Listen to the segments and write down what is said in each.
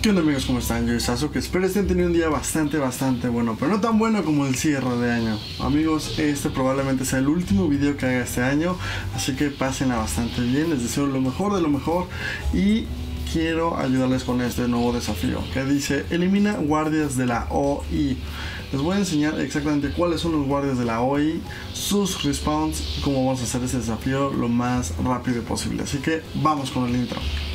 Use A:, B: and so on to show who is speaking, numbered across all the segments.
A: ¿Qué onda amigos? ¿Cómo están? Yo soy Sasuke, espero estén teniendo un día bastante bueno, pero no tan bueno como el cierre de año. Amigos, este probablemente sea el último video que haga este año, así que pásenla bastante bien, les deseo lo mejor de lo mejor y quiero ayudarles con este nuevo desafío que dice elimina guardias de la OI. Les voy a enseñar exactamente cuáles son los guardias de la OI, sus respawns y cómo vamos a hacer ese desafío lo más rápido posible, así que vamos con el intro.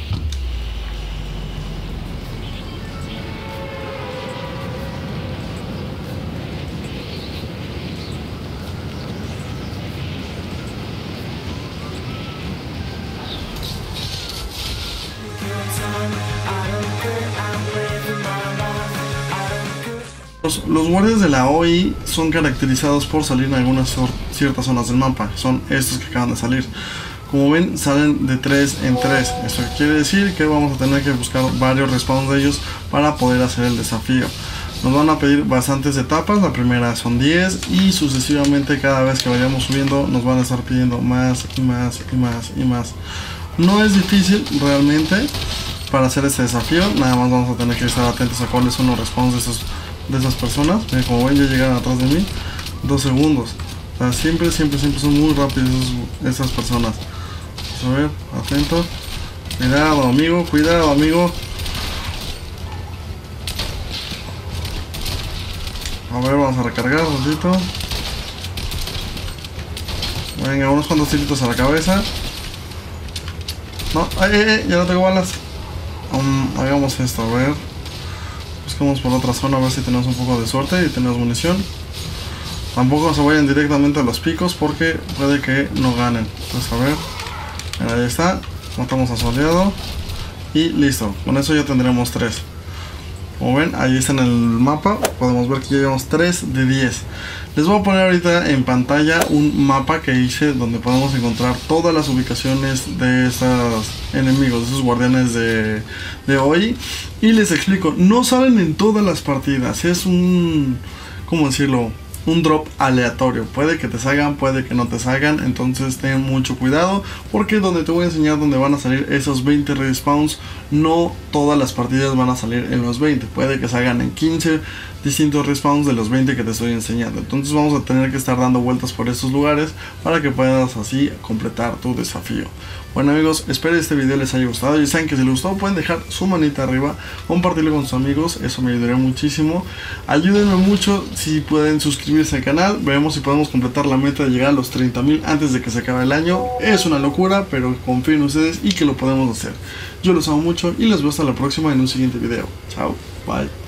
A: Los guardias de la OI son caracterizados por salir en algunas ciertas zonas del mapa. Son estos que acaban de salir. Como ven, salen de 3 en 3. Esto quiere decir que vamos a tener que buscar varios respawns de ellos para poder hacer el desafío. Nos van a pedir bastantes etapas. La primera son 10 y sucesivamente cada vez que vayamos subiendo nos van a estar pidiendo más y más y más y más. No es difícil realmente para hacer este desafío. Nada más vamos a tener que estar atentos a cuáles son los respawns de esas personas. Como ven, ya llegaron atrás de mí 2 segundos. O sea, siempre son muy rápidos esas personas. Vamos a ver, atento. Cuidado amigo, cuidado amigo. A ver, vamos a recargar un ratito. Venga, unos cuantos tiritos a la cabeza. No, ya no tengo balas. Hagamos esto, a ver. Buscamos por otra zona a ver si tenemos un poco de suerte y tenemos munición. Tampoco se vayan directamente a los picos porque puede que no ganen. Entonces a ver, ahí está, matamos a su aliado y listo, con eso ya tendremos 3. Como ven, ahí está en el mapa, podemos ver que ya llevamos 3 de 10. Les voy a poner ahorita en pantalla un mapa que hice donde podemos encontrar todas las ubicaciones de estos enemigos, de esos guardianes de OI. Y les explico, no salen en todas las partidas, es un, ¿cómo decirlo? Un drop aleatorio, puede que te salgan, puede que no te salgan, entonces ten mucho cuidado porque donde te voy a enseñar donde van a salir esos 20 respawns, no todas las partidas van a salir en los 20, puede que salgan en 15 distintos respawns de los 20 que te estoy enseñando, entonces vamos a tener que estar dando vueltas por estos lugares para que puedas así completar tu desafío. Bueno amigos, espero este video les haya gustado. Ya saben que si les gustó pueden dejar su manita arriba, compartirlo con sus amigos, eso me ayudaría muchísimo. Ayúdenme mucho si pueden suscribirse al canal. Veremos si podemos completar la meta de llegar a los 30,000 antes de que se acabe el año. Es una locura, pero confío en ustedes y que lo podemos hacer. Yo los amo mucho y les veo hasta la próxima en un siguiente video. Chao, bye.